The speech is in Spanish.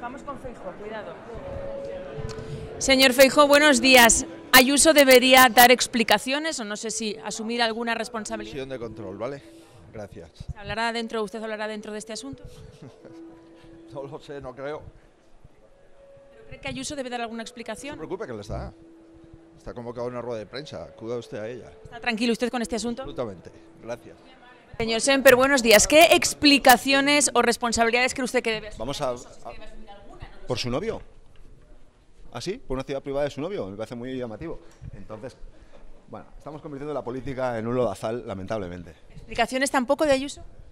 Vamos con Feijóo, cuidado. Señor Feijóo, buenos días. ¿Ayuso debería dar explicaciones o no sé si asumir alguna responsabilidad? Sesión de control, ¿vale? Gracias. ¿Usted hablará dentro de este asunto? No lo sé, no creo. ¿Pero cree que Ayuso debe dar alguna No explicación? se preocupe que le está. Está convocado a una rueda de prensa. Acuda usted a ella. ¿Está tranquilo usted con este asunto? Absolutamente. Gracias. Señor Semper, buenos días. ¿Qué explicaciones o responsabilidades cree usted que debe asumir? Vamos a... ¿Por su novio? ¿Ah, sí? ¿Por una ciudad privada de su novio? Me parece muy llamativo. Entonces, bueno, estamos convirtiendo la política en un lodazal, lamentablemente. ¿Explicaciones tampoco de Ayuso?